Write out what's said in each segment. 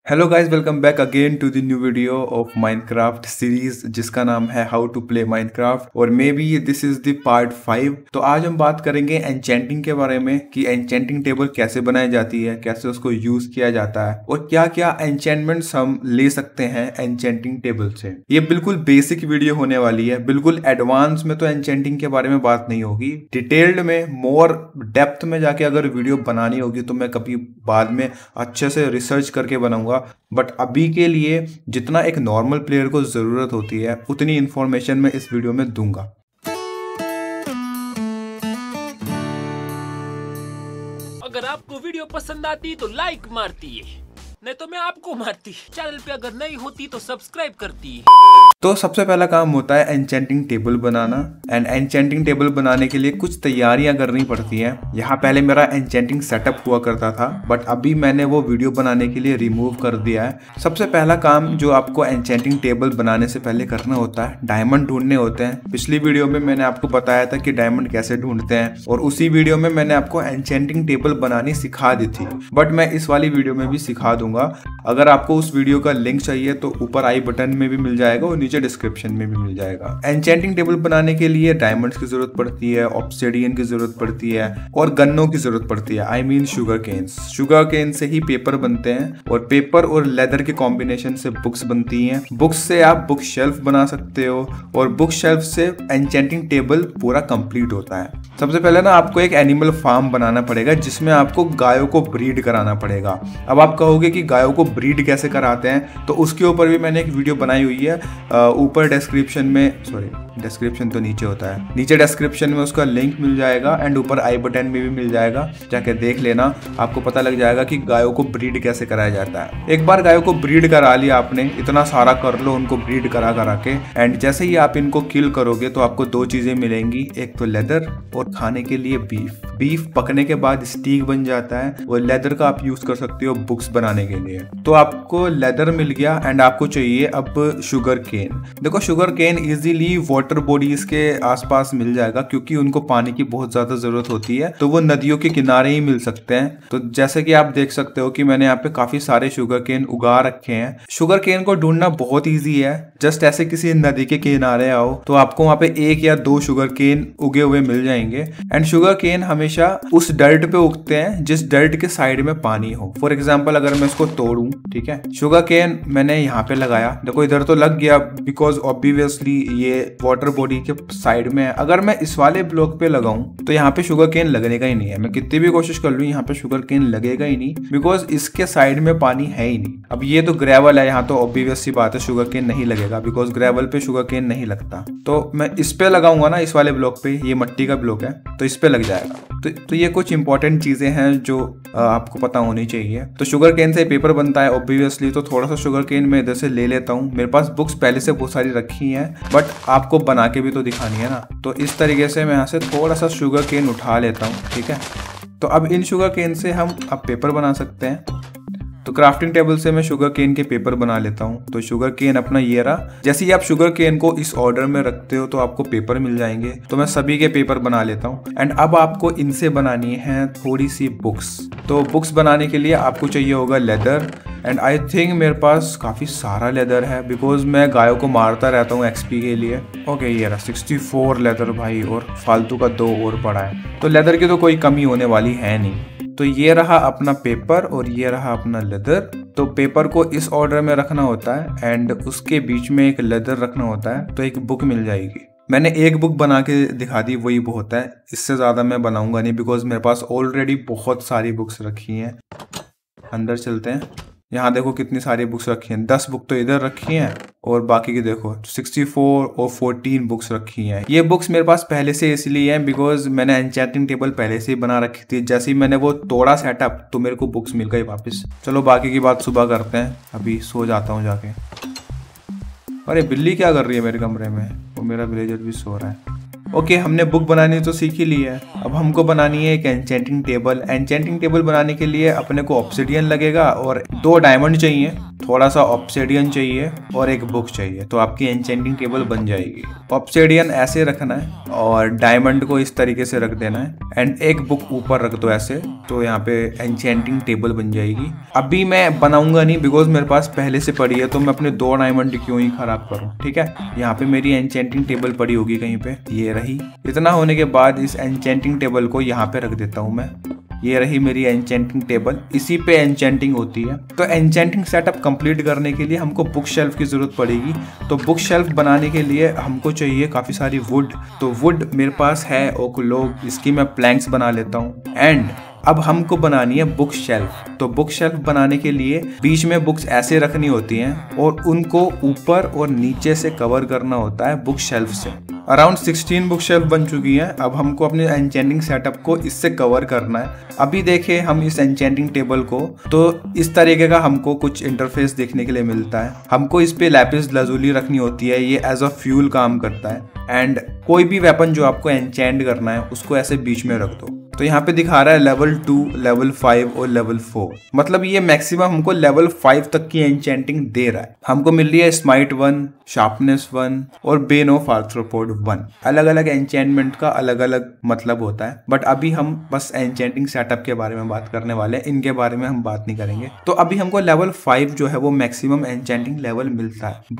Hello guys, welcome back again to the new video of Minecraft series जिसका नाम है how to play Minecraft और maybe this is the part 5। तो आज हम बात करेंगे एन्चेंटिंग के बारे में कि एन्चेंटिंग टेबल कैसे बनाई जाती है, कैसे उसको यूज किया जाता है और क्या क्या एन्चेंटमेंट्स हम ले सकते हैं एन्चेंटिंग टेबल से। ये बिल्कुल बेसिक वीडियो होने वाली है, बिल्कुल एडवांस में तो एन्चेंटिंग के बारे में बात नहीं होगी। डिटेल्ड में मोर डेप्थ में जाके अगर वीडियो बनानी होगी तो मैं कभी बाद में अच्छे से रिसर्च करके बनाऊंगा, बट अभी के लिए जितना एक नॉर्मल प्लेयर को जरूरत होती है उतनी इंफॉर्मेशन मैं इस वीडियो में दूंगा। अगर आपको वीडियो पसंद आती तो लाइक मारती है, नहीं तो मैं आपको मारती। चैनल पे अगर नहीं होती तो सब्सक्राइब करती। तो सबसे पहला काम होता है एन्चेंटिंग टेबल बनाना। एंड एन्चेंटिंग टेबल बनाने के लिए कुछ तैयारियां करनी पड़ती हैं। यहाँ पहले मेरा एन्चेंटिंग सेटअप हुआ करता था, बट अभी मैंने वो वीडियो बनाने के लिए रिमूव कर दिया है। सबसे पहला काम जो आपको एन्चेंटिंग टेबल बनाने से पहले करना होता है, डायमंड ढूंढने होते हैं। पिछली वीडियो में मैंने आपको बताया था कि डायमंड कैसे ढूंढते हैं और उसी वीडियो में मैंने आपको एन्चेंटिंग टेबल बनानी सिखा दी थी, बट मैं इस वाली वीडियो में भी सिखा दूंगा। अगर आपको उस वीडियो का लिंक चाहिए तो ऊपर आई बटन में भी मिल जाएगा और नीचे डिस्क्रिप्शन में भी मिल जाएगा। एन्चेंटिंग टेबल बनाने के लिए डायमंड्स की जरूरत पड़ती है, ऑब्सिडियन की जरूरत पड़ती है और गन्नों की जरूरत पड़ती है। I mean sugar canes. Sugar cane से ही पेपर बनते हैं और पेपर और लेदर के कॉम्बिनेशन से बुक्स बनती हैं। बुक्स से आप बुक शेल्फ बना सकते हो और बुक शेल्फ से एन्चेंटिंग टेबल पूरा कंप्लीट होता है। सबसे पहले ना आपको एक एनिमल फार्म बनाना पड़ेगा जिसमें आपको गायों को ब्रीड कराना पड़ेगा। अब आप कहोगे कि गायों को ब्रीड कैसे कराते हैं, तो उसके ऊपर भी मैंने एक वीडियो बनाई हुई है। ऊपर डिस्क्रिप्शन में, सॉरी डिस्क्रिप्शन तो नीचे होता है, नीचे डिस्क्रिप्शन में उसका लिंक मिल जाएगा एंड ऊपर आई बटन में भी मिल जाएगा। जाके देख लेना, आपको पता लग जाएगा कि गायों को ब्रीड कैसे कराया जाता है। एक बार गायों को ब्रीड करा लिया आपने, इतना सारा कर लो उनको ब्रीड करा के, एंड जैसे ही आप इनको किल करोगे तो आपको दो चीजें मिलेंगी, एक तो लेदर और खाने के लिए बीफ। बीफ पकने के बाद स्टीक बन जाता है और लेदर का आप यूज कर सकते हो बुक्स बनाने के लिए। तो आपको लेदर मिल गया एंड आपको चाहिए अब शुगर केन। देखो sugar cane easily water bodies के आसपास मिल जाएगा क्योंकि उनको पानी की बहुत ज्यादा जरूरत होती है, तो वो नदियों के किनारे ही मिल सकते हैं। तो जैसे कि आप देख सकते हो कि मैंने यहाँ पे काफी सारे शुगर केन उगा रखे हैं। शुगर केन को ढूंढना बहुत ईजी है। जस्ट ऐसे किसी नदी के किनारे आओ तो आपको वहाँ पे एक या दो शुगर केन उगे हुए मिल जाएंगे। एंड शुगर केन हमेशा उस डर्ट पे उगते हैं जिस डर्ट के साइड में पानी हो। फॉर एग्जाम्पल अगर मैं इसको तोड़ूं, ठीक है, शुगर केन मैंने यहाँ पे लगाया, देखो इधर तो लग गया बिकॉज ऑब्वियसली ये वाटर बॉडी के साइड में है। अगर मैं इस वाले ब्लॉक पे लगाऊं तो यहाँ पे शुगर केन लगने का ही नहीं है। मैं कितनी भी कोशिश कर लूं यहाँ पे शुगर केन लगेगा ही नहीं बिकॉज इसके साइड में पानी है ही नहीं। अब ये तो ग्रेवल है, यहाँ तो ऑब्वियस सी बात है शुगर केन नहीं लगेगा बिकॉज ग्रेवल पे शुगर केन नहीं लगता। तो मैं इस पे लगाऊंगा ना, इस वाले ब्लॉक पे, ये मिट्टी का ब्लॉक है तो इस पे लग जाएगा। तो ये कुछ इंपॉर्टेंट चीजें हैं जो आपको पता होनी चाहिए। तो शुगर केन से पेपर बनता है ऑब्वियसली, तो थोड़ा सा शुगर केन मैं इधर से ले लेता हूँ। मेरे पास बुक्स पहले से बहुत सारी रखी हैं बट आपको बना के भी तो दिखानी है ना, तो इस तरीके से मैं यहाँ से थोड़ा सा शुगर केन उठा लेता हूँ, ठीक है। तो अब इन शुगर केन से हम अब पेपर बना सकते हैं। तो क्राफ्टिंग टेबल से मैं शुगर केन के पेपर बना लेता हूँ। तो शुगर केन अपना ये रहा। जैसे ही आप शुगर केन को इस ऑर्डर में रखते हो तो आपको पेपर मिल जाएंगे। तो मैं सभी के पेपर बना लेता हूँ एंड अब आपको इनसे बनानी है थोड़ी सी बुक्स। तो बुक्स बनाने के लिए आपको चाहिए होगा लेदर एंड आई थिंक मेरे पास काफ़ी सारा लेदर है बिकॉज मैं गायों को मारता रहता हूँ एक्सपी के लिए। ओके ये रहा 64 लेदर भाई, और फालतू का 2 और पड़ा है। तो लेदर की तो कोई कमी होने वाली है नहीं। तो ये रहा अपना पेपर और ये रहा अपना लेदर। तो पेपर को इस ऑर्डर में रखना होता है एंड उसके बीच में एक लेदर रखना होता है, तो एक बुक मिल जाएगी। मैंने एक बुक बना के दिखा दी, वही बहुत है, इससे ज़्यादा मैं बनाऊंगा नहीं बिकॉज मेरे पास ऑलरेडी बहुत सारी बुक्स रखी हैं। अंदर चलते हैं, यहाँ देखो कितनी सारी बुक्स रखी हैं। 10 बुक तो इधर रखी हैं और बाकी की देखो 64 और 14 बुक्स रखी हैं। ये बुक्स मेरे पास पहले से इसलिए हैं बिकॉज मैंने एन्चेंटिंग टेबल पहले से ही बना रखी थी। जैसे ही मैंने वो तोड़ा सेटअप तो मेरे को बुक्स मिल गई वापस। चलो बाकी की बात सुबह करते हैं, अभी सो जाता हूँ जाके। अरे बिल्ली क्या कर रही है मेरे कमरे में, और मेरा विलेजर भी सो रहा है। ओके, हमने बुक बनानी तो सीख ही ली है। अब हमको बनानी है एक एन्चेंटिंग टेबल। एन्चेंटिंग टेबल बनाने के लिए अपने को ऑब्सिडियन लगेगा और 2 डायमंड चाहिए, थोड़ा सा ऑब्सिडियन चाहिए और एक बुक चाहिए, तो आपकी एन्चेंटिंग टेबल बन जाएगी। ऑब्सिडियन ऐसे रखना है और डायमंड को इस तरीके से रख देना है एंड एक बुक ऊपर रख दो ऐसे, तो यहाँ पे एन्चेंटिंग टेबल बन जाएगी। अभी मैं बनाऊंगा नहीं बिकॉज मेरे पास पहले से पड़ी है, तो मैं अपने 2 डायमंड क्यों ही खराब करूं। ठीक है, यहाँ पे मेरी एन्चेंटिंग टेबल पड़ी होगी कहीं पे, ये रही। इतना होने के बाद इस एन्चेंटिंग टेबल को यहाँ पे रख देता हूँ मैं। ये रही मेरी एन्चेंटिंग टेबल, इसी पे एन्चेंटिंग होती है। तो एन्चेंटिंग सेटअप कंप्लीट करने के लिए हमको बुक शेल्फ की जरूरत पड़ेगी। तो बुक शेल्फ बनाने के लिए हमको चाहिए काफी सारी वुड। तो वुड मेरे पास है ओक लोग, इसकी मैं प्लैंक्स बना लेता हूँ। एंड अब हमको बनानी है बुक शेल्फ। तो बुक शेल्फ बनाने के लिए बीच में बुक्स ऐसे रखनी होती हैं और उनको ऊपर और नीचे से कवर करना होता है बुक शेल्फ से। अराउंड 16 बुक शेल्फ बन चुकी हैं। अब हमको अपने एन्चेंटिंग सेटअप को इससे कवर करना है। अभी देखें हम इस एन्चेंटिंग टेबल को, तो इस तरीके का हमको कुछ इंटरफेस देखने के लिए मिलता है। हमको इस पे लैपिस लाजुली रखनी होती है, ये एज अ फ्यूल काम करता है। एंड कोई भी वेपन जो आपको एन्चेंट करना है उसको ऐसे बीच में रख दो। तो यहाँ पे दिखा रहा है लेवल 2, लेवल 5 और लेवल 4, मतलब ये मैक्सिमम हमको लेवल 5 तक की एन्चेंटिंग दे रहा है। हमको मिल रही है स्माइट 1, शार्पनेस 1 और बेन ऑफ आर्थ्रोपोड 1। अलग अलग एन्चेंटमेंट का अलग अलग मतलब होता है, बट अभी हम बस एन्चेंटिंग सेटअप के बारे में बात करने वाले हैं, इनके बारे में हम बात नहीं करेंगे। तो अभी हमको लेवल 5 जो है वो मैक्सिमम एन्चेंटिंग लेवल मिलता है।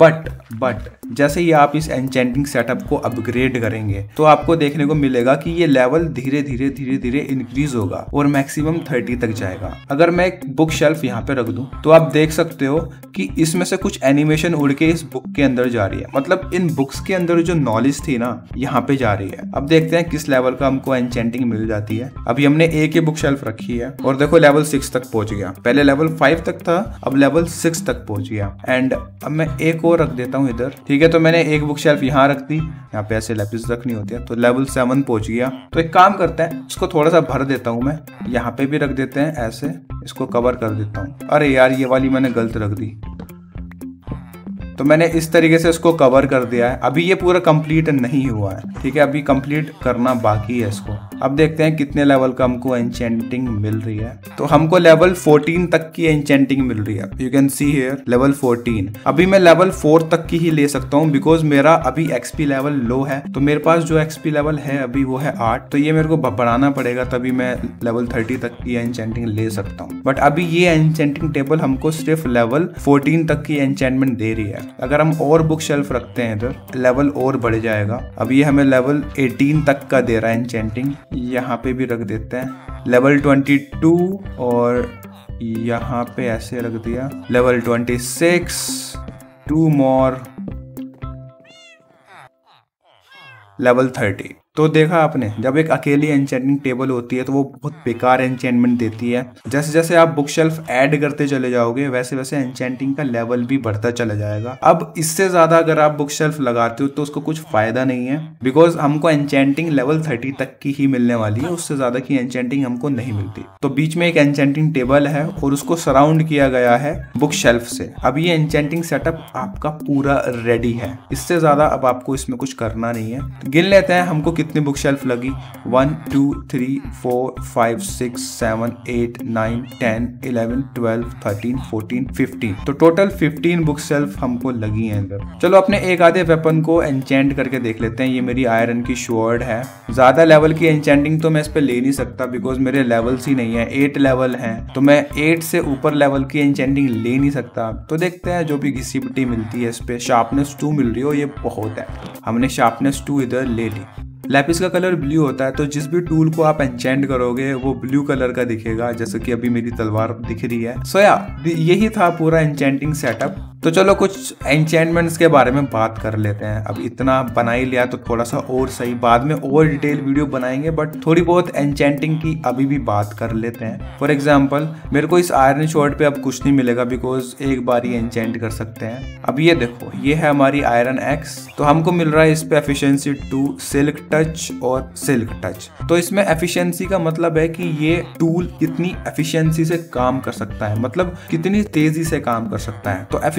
बट जैसे ही आप इस एन्चेंटिंग सेटअप को अपग्रेड करेंगे तो आपको देखने को मिलेगा कि ये लेवल धीरे धीरे इंक्रीज होगा और मैक्सिमम 30 तक जाएगा। अगर मैं एक बुक शेल्फ यहाँ पे रख दूं तो आप देख सकते हो कि इसमें से कुछ एनिमेशन उड़ के इस बुक के अंदर जा रही है, मतलब इन बुक्स के अंदर जो नॉलेज थी ना यहाँ पे जा रही है। अब देखते हैं किस लेवल का हमको एन्चेंटिंग मिल जाती है। अभी हमने एक ही बुक शेल्फ रखी है और देखो लेवल 6 तक पहुंच गया। पहले लेवल 5 तक था, अब लेवल 6 तक पहुंच गया। एंड अब मैं एक और रख देता हूँ इधर। ठीक है, तो मैंने एक बुक शेल्फ यहाँ रख दी, यहाँ पे ऐसे लैपिस रखनी होती है। तो लेवल 7 पहुंच गया। तो एक काम करते हैं, इसको थोड़ा सा भर देता हूं मैं, यहाँ पे भी रख देते हैं ऐसे, इसको कवर कर देता हूं। अरे यार ये वाली मैंने गलत रख दी। तो मैंने इस तरीके से इसको कवर कर दिया है। अभी ये पूरा कंप्लीट नहीं हुआ है, ठीक है, अभी कंप्लीट करना बाकी है इसको। अब देखते हैं कितने लेवल का हमको एन्चेंटिंग मिल रही है। तो हमको लेवल 14 तक की एन्चेंटिंग मिल रही है। You can see here level 14। अभी मैं लेवल 4 तक की ही ले सकता हूँ बिकॉज मेरा अभी एक्सपी लेवल लो है। तो मेरे पास जो एक्सपी लेवल है अभी वो है 8, तो ये मेरे को बढ़ाना पड़ेगा, तभी मैं लेवल 30 तक की एन्चेंटिंग ले सकता हूँ। बट अभी ये एन्चेंटिंग टेबल हमको सिर्फ लेवल 14 तक की एन्चेंटमेंट दे रही है। अगर हम और बुक शेल्फ रखते हैं इधर, लेवल और बढ़ जाएगा। अब ये हमें लेवल 18 तक का दे रहा है एन्चेंटिंग। यहाँ पे भी रख देते हैं लेवल 22 और यहाँ पे ऐसे रख दिया लेवल 26, 2 मोर, लेवल 30। तो देखा आपने, जब एक अकेली एन्चेंटिंग टेबल होती है तो वो बहुत बेकार एन्चेंटमेंट देती है। जैसे जैसे आप बुक शेल्फ ऐड करते चले जाओगे वैसे वैसे एन्चेंटिंग का लेवल भी बढ़ता चला जाएगा। अब इससे ज्यादा अगर आप बुक शेल्फ लगाते हो तो उसको कुछ फायदा नहीं है, बिकॉज हमको एन्चेंटिंग लेवल 30 तक की ही मिलने वाली है, उससे ज्यादा की एन्चेंटिंग हमको नहीं मिलती। तो बीच में एक एन्चेंटिंग टेबल है और उसको सराउंड किया गया है बुक शेल्फ से। अब ये एन्चेंटिंग सेटअप आपका पूरा रेडी है, इससे ज्यादा अब आपको इसमें कुछ करना नहीं है। गिन लेते हैं हमको कितनी बुक शेल्फ लगी। 1 2 3 4 5 6 7 8 9 10 11 12 13 14 15। तो टोटल 15 बुक शेल्फ हमको लगी हैं इधर। चलो अपने एक आधे वेपन को एन्चेंट करके देख लेते हैं। ये मेरी आयरन की स्वॉर्ड है। ज्यादा लेवल की एन्चेंटिंग तो मैं इस पे ले नहीं सकता बिकॉज मेरे लेवल्स ही नहीं है, 8 लेवल हैं, तो मैं 8 से ऊपर लेवल की एन्चेंटिंग ले नहीं सकता। तो देखते हैं जो भी घिसी पिटी मिलती है इस पे। शार्पनेस 2 मिल रही हो, ये बहुत है, हमने शार्पनेस 2 इधर ले ली। लैपिस का कलर ब्लू होता है, तो जिस भी टूल को आप एन्चेंट करोगे वो ब्लू कलर का दिखेगा, जैसे कि अभी मेरी तलवार दिख रही है। सो यही था पूरा एन्चेंटिंग सेटअप। तो चलो कुछ एन्चेंटमेंट्स के बारे में बात कर लेते हैं। अब इतना बना ही लिया तो थोड़ा सा और सही, बाद में और डिटेल वीडियो बनाएंगे, बट थोड़ी बहुत एन्चेंटिंग की अभी भी बात कर लेते हैं। फॉर एग्जाम्पल मेरे को इस आयरन शॉर्ड पे अब कुछ नहीं मिलेगा बिकॉज एक बार ही एन्चेंट कर सकते हैं। अब ये देखो, ये है हमारी आयरन एक्स, तो हमको मिल रहा है इस पे एफिशिएंसी 2, सिल्क टच और सिल्क टच। तो इसमें एफिशिएंसी का मतलब है कि ये टूल कितनी एफिशिएंसी से काम कर सकता है, मतलब कितनी तेजी से काम कर सकता है। तो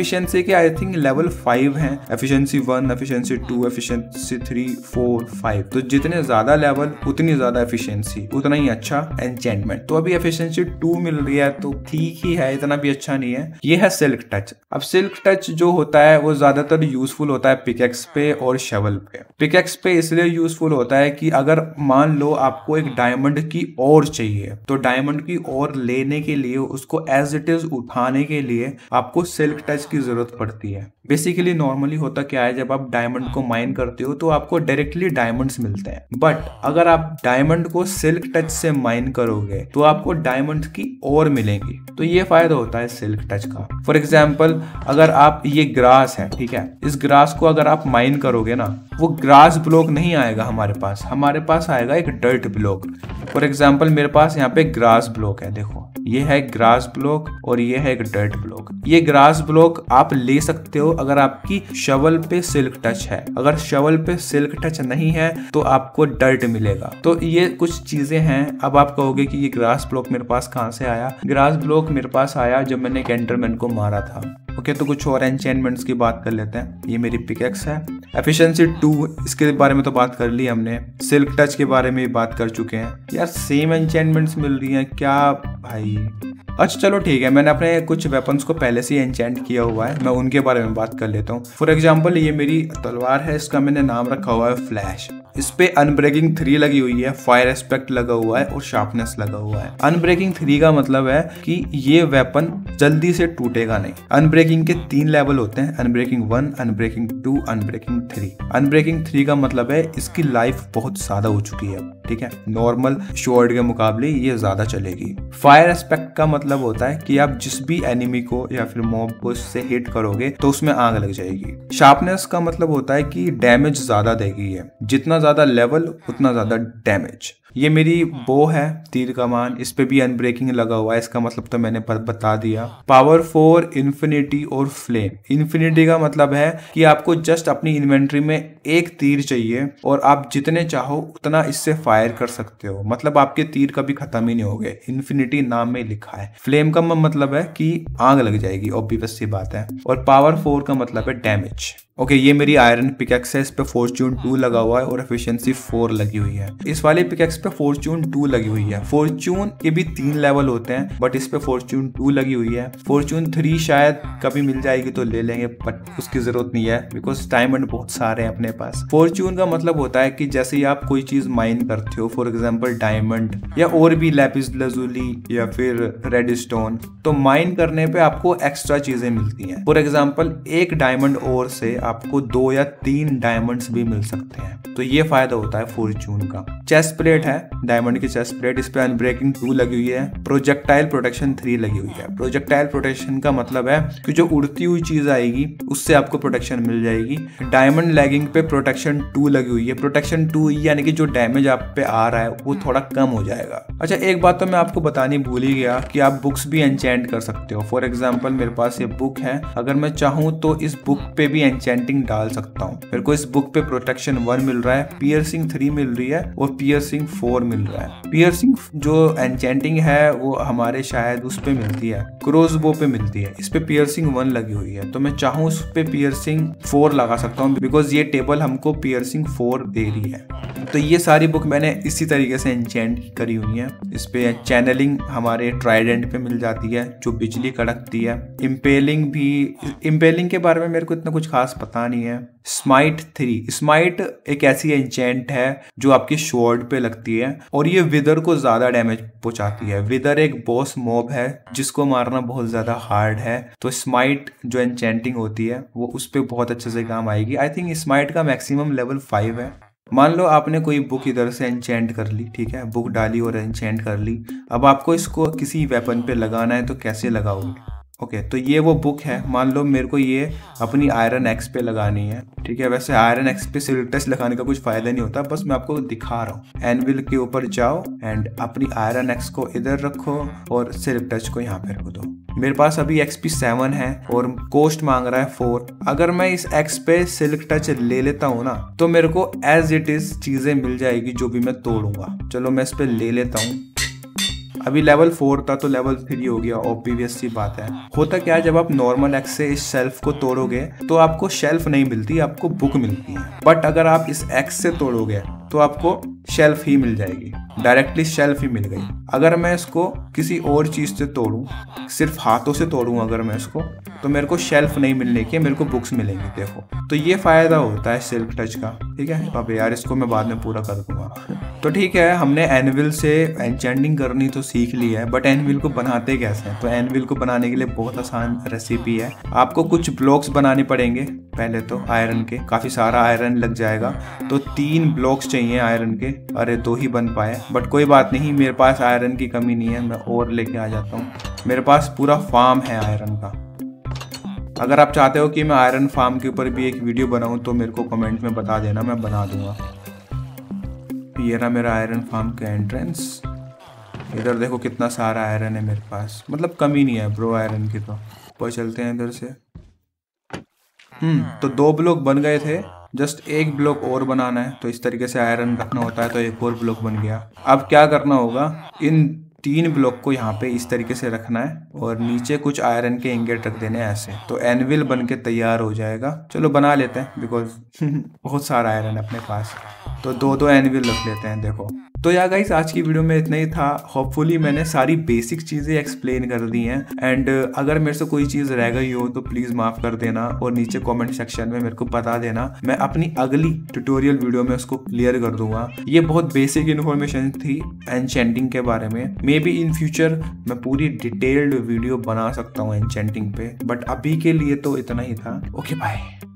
एफिशिएंसी के आई थिंक लेवल 5 हैं, एफिशिएंसी 1, एफिशिएंसी 2, एफिशिएंसी 3, 4, 5। तो जितने ज्यादा लेवल उतनी ज्यादा एफिशिएंसी, उतना ही अच्छा एन्चेंटमेंट। तो अभी एफिशिएंसी 2 मिल रही है तो ठीक ही है, इतना भी अच्छा नहीं है। ये है सिल्क टच। अब सिल्क टच जो होता है वो ज्यादातर यूजफुल होता है पिकेक्स पे और शवल पे। पिकेक्स पे इसलिए यूजफुल होता है कि अगर मान लो आपको एक डायमंड की और चाहिए, तो डायमंड की और लेने के लिए, उसको एज इट इज उठाने के लिए आपको सिल्क टच की जरूरत पड़ती है। बेसिकली नॉर्मली होता क्या है, जब आप डायमंड को माइन करते हो तो आपको डायरेक्टली डायमंड्स मिलते हैं, बट अगर आप डायमंड को सिल्क टच से माइन करोगे तो आपको डायमंड की और मिलेंगी। तो ये फायदा होता है सिल्क टच का। फॉर एग्जाम्पल, अगर आप ये ग्रास है, ठीक है, इस ग्रास को अगर आप माइन करोगे ना, वो ग्रास ब्लॉक नहीं आएगा हमारे पास आएगा एक डर्ट ब्लॉक। फॉर एग्जाम्पल मेरे पास यहाँ पे ग्रास ब्लॉक है, देखो ये है ग्रास ब्लॉक और ये है एक डर्ट ब्लॉक। ये ग्रास ब्लॉक आप ले सकते हो अगर आपकी शवल पे सिल्क टच है। अगर शवल पे सिल्क टच नहीं है तो आपको डर्ट मिलेगा। तो ये कुछ चीजें हैं। अब आप कहोगे कि ये ग्रास ब्लॉक मेरे पास कहाँ से आया? ग्रास ब्लॉक मेरे पास आया जब मैंने एंडरमैन को मारा था। ओके, तो कुछ और एन्चेंटमेंट्स की बात कर लेते हैं। ये मेरी पिकेक्स है, एफिशिएंसी 2, इसके बारे में तो बात कर ली हमने। सिल्क टच के बारे में भी बात कर चुके हैं। यार सेम एन्चेंटमेंट्स मिल रही हैं क्या भाई? अच्छा चलो ठीक है, मैंने अपने कुछ वेपन्स को पहले से ही एन्चेंट किया हुआ है, मैं उनके बारे में बात कर लेता हूँ। फॉर एग्जाम्पल ये मेरी तलवार है, इसका मैंने नाम रखा हुआ है फ्लैश। इस पे अनब्रेकिंग 3 लगी हुई है, फायर एस्पेक्ट लगा हुआ है और शार्पनेस लगा हुआ है। अनब्रेकिंग 3 का मतलब है कि ये वेपन जल्दी से टूटेगा नहीं। अनब्रेकिंग के 3 लेवल होते हैं, अनब्रेकिंग 1, अनब्रेकिंग 2, अनब्रेकिंग 3। अनब्रेकिंग 3 का मतलब है इसकी लाइफ बहुत ज्यादा हो चुकी है, ठीक है, नॉर्मल शॉर्ट के मुकाबले ये ज्यादा चलेगी। फायर एस्पेक्ट का मतलब होता है कि आप जिस भी एनिमी को या फिर मॉब को इससे हिट करोगे तो उसमें आग लग जाएगी। शार्पनेस का मतलब होता है कि डैमेज ज्यादा देगी ये, जितना ज्यादा लेवल उतना ज्यादा डैमेज। ये मेरी बो है, तीर कमान, इस पे भी अनब्रेकिंग लगा हुआ है, इसका मतलब तो मैंने बता दिया। पावर 4, इन्फिनिटी और फ्लेम। इन्फिनिटी का मतलब है कि आपको जस्ट अपनी इन्वेंट्री में एक तीर चाहिए और आप जितने चाहो उतना इससे फायर कर सकते हो, मतलब आपके तीर कभी खत्म ही नहीं होंगे। इन्फिनिटी नाम में लिखा है। फ्लेम का मतलब है कि आग लग जाएगी, ऑब्वियस सी बात है। और पावर 4 का मतलब है डैमेज। ओके, ये मेरी आयरन पिकेक्स है, इस पे फॉर्च्यून 2 लगा हुआ है और एफिशिएंसी 4 लगी हुई है। इस वाले पिकेक्स पे फॉर्च्यून 2 लगी हुई है। फॉर्च्यून के भी 3 लेवल होते हैं, बट इस पे फॉर्च्यून 2 लगी हुई है। फॉर्च्यून 3 शायद कभी मिल जाएगी तो ले लेंगे, बट उसकी जरूरत नहीं है बिकॉज डायमंड बहुत सारे हैं अपने पास। फॉर्च्यून का मतलब होता है कि जैसे ही आप कोई चीज माइन करते हो, फॉर एग्जाम्पल डायमंड या और भी लैपिस लजुली या फिर रेड स्टोन, तो माइन करने पे आपको एक्स्ट्रा चीजें मिलती हैं। फॉर एग्जाम्पल एक डायमंड और से आपको 2 या 3 डायमंड्स भी मिल सकते हैं, तो ये फायदा होता है फॉर्च्यून का। चेस्ट प्लेट है, डायमंड की चेस्ट प्लेट, इस पे अनब्रेकिंग 2 लगी हुई है, प्रोजेक्टाइल प्रोटेक्शन 3 लगी हुई है। प्रोजेक्टाइल प्रोटेक्शन का मतलब है कि जो उड़ती हुई चीज आएगी उससे आपको प्रोटेक्शन मिल जाएगी। डायमंड लैगिंग पे प्रोटेक्शन 2 लगी हुई है। प्रोटेक्शन 2 यानी कि जो डैमेज आप पे आ रहा है वो थोड़ा कम हो जाएगा। अच्छा, एक बात तो मैं आपको बतानी भूल ही गया कि आप बुक्स भी एन्चेंट कर सकते हो। फॉर एग्जाम्पल मेरे पास ये बुक है, अगर मैं चाहूँ तो इस बुक पे भी एन्चेंटिंग डाल सकता हूँ। मेरे को इस बुक पे प्रोटेक्शन 1 मिल रहा है, पियर्सिंग 3 मिल रही है और पियर्सिंग 4 मिल रहा है। पियर्सिंग जो एन्चेंटिंग है वो हमारे शायद उस पे मिलती है, क्रोसबो पे मिलती है। इस पे पियर्सिंग 1 लगी हुई है, तो मैं चाहूँ उस पे पियर्सिंग 4 लगा सकता हूँ बिकॉज ये टेबल हमको पियर्सिंग 4 दे रही है। तो ये सारी बुक मैंने इसी तरीके से एन्चेंट करी हुई है। इस पे चैनलिंग हमारे ट्राइडेंट पे मिल जाती है जो बिजली कड़कती है। इम्पेलिंग भी, इम्पेलिंग के बारे में मेरे को इतना कुछ खास पता नहीं है। स्माइट 3, स्माइट एक ऐसी एन्चेंट है जो आपकी स्वॉर्ड पे लगती है और ये विदर को ज्यादा डैमेज पहुंचाती है। विदर एक बॉस मॉब है जिसको मारना बहुत ज्यादा हार्ड है, तो स्माइट जो एन्चेंटिंग होती है वो उस पे बहुत अच्छे से काम आएगी। आई थिंक स्माइट का मैक्सिमम लेवल 5 है। मान लो आपने कोई बुक इधर से एन्चेंट कर ली, ठीक है, बुक डाली और एन्चेंट कर ली। अब आपको इसको किसी वेपन पे लगाना है तो कैसे लगाओगे? ओके, तो ये वो बुक है। मान लो मेरे को ये अपनी आयरन एक्स पे लगानी है, ठीक है। वैसे आयरन एक्स पे सिल्क टच लगाने का कुछ फायदा नहीं होता, बस मैं आपको दिखा रहा हूँ। एनविल के ऊपर जाओ एंड अपनी आयरन एक्स को इधर रखो और सिल्क टच को यहाँ पे रख दो। मेरे पास अभी XP 7 है और कोस्ट मांग रहा है 4। अगर मैं इस एक्स पे सिल्क टच ले लेता हूँ ना तो मेरे को एज इट इज चीजें मिल जाएगी जो भी मैं तोड़ूंगा। चलो मैं इस पे ले लेता हूँ अभी लेवल 4 था तो लेवल 3 हो गया, ऑब्वियस सी बात है। होता क्या है, जब आप नॉर्मल एक्स से इस शेल्फ को तोड़ोगे तो आपको शेल्फ नहीं मिलती, आपको बुक मिलती है। बट अगर आप इस एक्स से तोड़ोगे तो आपको शेल्फ ही मिल जाएगी, डायरेक्टली शेल्फ ही मिल गई। अगर मैं इसको किसी और चीज से तोड़ूं, सिर्फ हाथों से तोड़ूं अगर मैं इसको, तो मेरे को शेल्फ नहीं मिलने की, मेरे को बुक्स मिलेंगी। देखो, तो ये फायदा होता है सिल्क टच का, ठीक है। अब यार इसको मैं बाद में पूरा कर दूंगा। तो ठीक है, हमने एनविल से एन्चेंटिंग करनी तो सीख ली है, बट एनविल को बनाते कैसे हैं? तो एनविल को बनाने के लिए बहुत आसान रेसिपी है। आपको कुछ ब्लॉक्स बनाने पड़ेंगे पहले तो आयरन के, काफी सारा आयरन लग जाएगा। तो 3 ब्लॉक्स चाहिए आयरन के। अरे 2 ही बन पाए, बट कोई बात नहीं, मेरे पास आयरन की कमी नहीं है, मैं और लेके आ जाता हूँ। मेरे पास पूरा फार्म है आयरन का। अगर आप चाहते हो कि मैं आयरन फार्म के ऊपर भी एक वीडियो बनाऊं तो मेरे को कमेंट में बता देना, मैं बना दूंगा। ये रहा मेरा आयरन फार्म का एंट्रेंस। इधर देखो कितना सारा आयरन है मेरे पास, मतलब कमी नहीं है ब्रो आयरन की। तो ऊपर चलते हैं इधर से। तो 2 ब्लॉक बन गए थे, जस्ट 1 ब्लॉक और बनाना है। तो इस तरीके से आयरन रखना होता है, तो 1 और ब्लॉक बन गया। अब क्या करना होगा, इन 3 ब्लॉक को यहाँ पे इस तरीके से रखना है और नीचे कुछ आयरन के इंगेट रख देने हैं ऐसे, तो एनविल बन के तैयार हो जाएगा। चलो बना लेते हैं, बिकॉज बहुत सारा आयरन है अपने पास, तो 2-2 एनविल रख लेते हैं। देखो, तो यार गाइस, आज की वीडियो में इतना ही था। होपफुली मैंने सारी बेसिक चीज़ें एक्सप्लेन कर दी हैं। एंड अगर मेरे से कोई चीज़ रह गई हो तो प्लीज़ माफ़ कर देना और नीचे कमेंट सेक्शन में मेरे को बता देना। मैं अपनी अगली ट्यूटोरियल वीडियो में उसको क्लियर कर दूंगा। ये बहुत बेसिक इन्फॉर्मेशन थी एन्चेंटिंग के बारे में। मे बी इन फ्यूचर मैं पूरी डिटेल्ड वीडियो बना सकता हूँ एन्चेंटिंग पे, बट अभी के लिए तो इतना ही था। Okay bye.